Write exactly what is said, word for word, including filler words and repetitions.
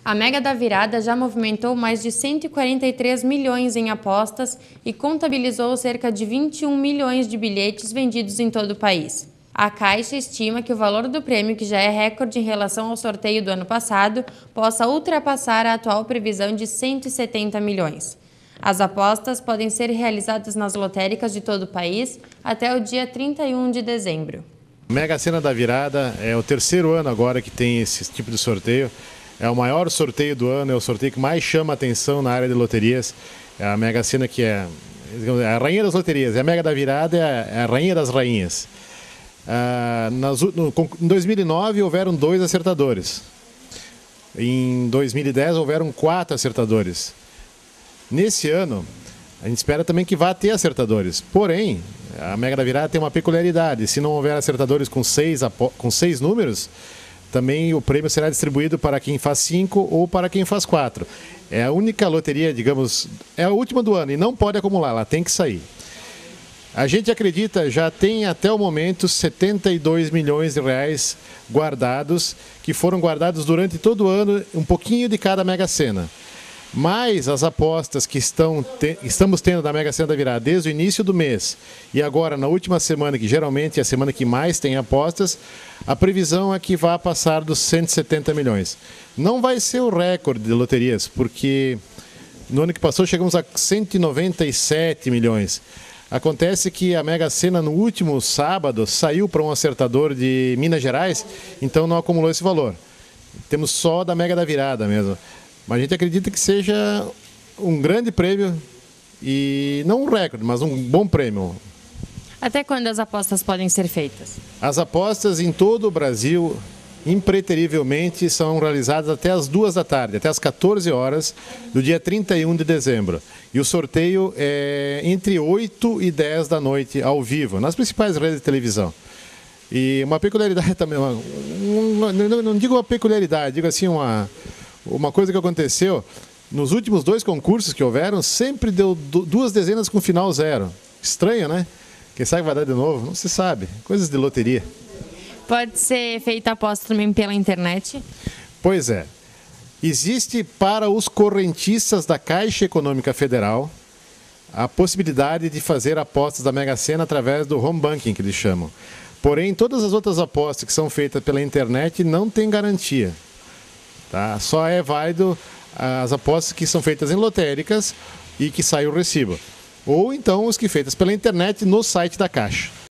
A Mega da Virada já movimentou mais de cento e quarenta e três milhões em apostas e contabilizou cerca de vinte e um milhões de bilhetes vendidos em todo o país. A Caixa estima que o valor do prêmio, que já é recorde em relação ao sorteio do ano passado, possa ultrapassar a atual previsão de cento e setenta milhões. As apostas podem ser realizadas nas lotéricas de todo o país até o dia trinta e um de dezembro. Mega Sena da Virada é o terceiro ano agora que tem esse tipo de sorteio. É o maior sorteio do ano, é o sorteio que mais chama atenção na área de loterias. É a Mega Sena que é a rainha das loterias, é a Mega da Virada, é a rainha das rainhas. Ah, nas, no, em dois mil e nove houveram dois acertadores. Em dois mil e dez houveram quatro acertadores. Nesse ano, a gente espera também que vá ter acertadores. Porém, a Mega da Virada tem uma peculiaridade. Se não houver acertadores com seis, com seis números, também o prêmio será distribuído para quem faz cinco ou para quem faz quatro. É a única loteria, digamos, é a última do ano e não pode acumular, ela tem que sair. A gente acredita, já tem até o momento setenta e dois milhões de reais guardados, que foram guardados durante todo o ano, um pouquinho de cada Mega Sena. Mas as apostas que estão te, estamos tendo da Mega Sena da Virada desde o início do mês e agora na última semana, que geralmente é a semana que mais tem apostas, a previsão é que vá passar dos cento e setenta milhões. Não vai ser o recorde de loterias, porque no ano que passou chegamos a cento e noventa e sete milhões. Acontece que a Mega Sena no último sábado saiu para um acertador de Minas Gerais, então não acumulou esse valor. Temos só da Mega da Virada mesmo. Mas a gente acredita que seja um grande prêmio e não um recorde, mas um bom prêmio. Até quando as apostas podem ser feitas? As apostas em todo o Brasil, impreterivelmente, são realizadas até as duas da tarde, até as quatorze horas do dia trinta e um de dezembro. E o sorteio é entre oito e dez da noite, ao vivo, nas principais redes de televisão. E uma peculiaridade também, uma, uma, não, não digo uma peculiaridade, digo assim uma... Uma coisa que aconteceu, nos últimos dois concursos que houveram, sempre deu duas dezenas com final zero. Estranho, né? Quem sabe vai dar de novo? Não se sabe. Coisas de loteria. Pode ser feita a aposta também pela internet? Pois é. Existe para os correntistas da Caixa Econômica Federal a possibilidade de fazer apostas da Mega Sena através do home banking, que eles chamam. Porém, todas as outras apostas que são feitas pela internet não têm garantia. Tá? Só é válido as apostas que são feitas em lotéricas e que sai o recibo. Ou então os que feitas pela internet no site da Caixa.